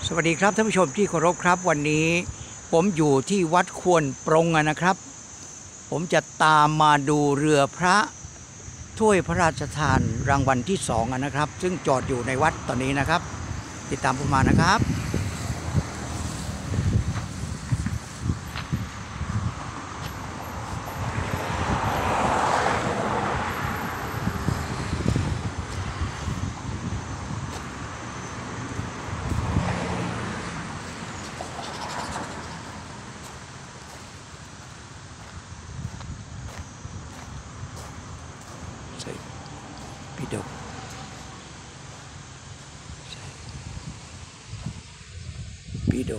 สวัสดีครับท่านผู้ชมที่เคารพครับวันนี้ผมอยู่ที่วัดควรปรงนะครับผมจะตามมาดูเรือพระถ้วยพระราชทานรางวัลที่2นะครับซึ่งจอดอยู่ในวัดตอนนี้นะครับติดตามผมมานะครับปิฎกปิฎก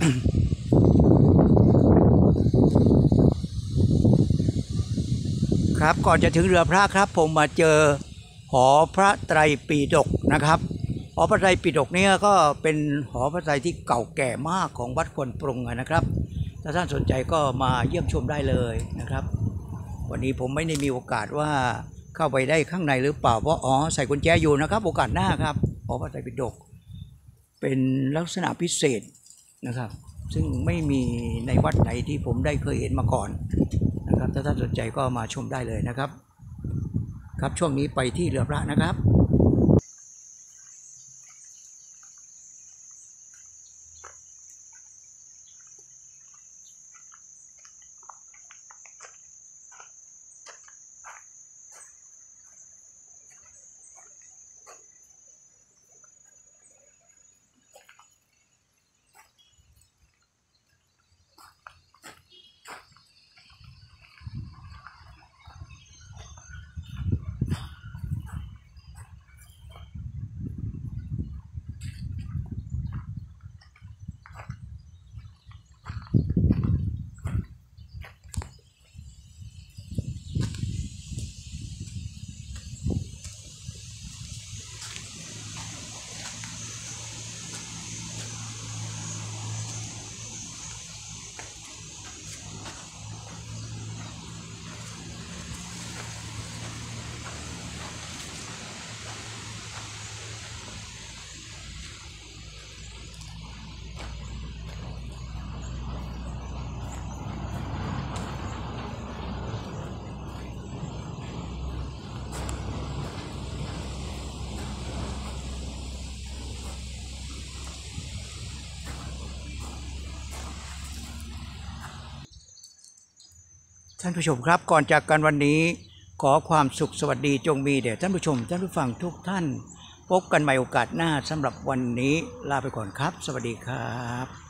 ครับก่อนจะถึงเรือพระครับผมมาเจอหอพระไตรปิฎกนะครับหอพระไตรปิฎกเนี่ยก็เป็นหอพระไตรที่เก่าแก่มากของวัดควรปรงนะครับถ้าท่านสนใจก็มาเยี่ยมชมได้เลยนะครับวันนี้ผมไม่ได้มีโอกาสว่าเข้าไปได้ข้างในหรือเปล่าเพราะใส่กุญแจอยู่นะครับโอกาสหน้าครับหอพระไตรปิฎกเป็นลักษณะพิเศษนะครับซึ่งไม่มีในวัดไหนที่ผมได้เคยเห็นมาก่อนนะครับถ้าท่านสนใจก็มาชมได้เลยนะครับครับช่วงนี้ไปที่เรือพระนะครับท่านผู้ชมครับก่อนจากกันวันนี้ขอความสุขสวัสดีจงมีแด่ท่านผู้ชมท่านผู้ฟังทุกท่านพบกันใหม่โอกาสหน้าสำหรับวันนี้ลาไปก่อนครับสวัสดีครับ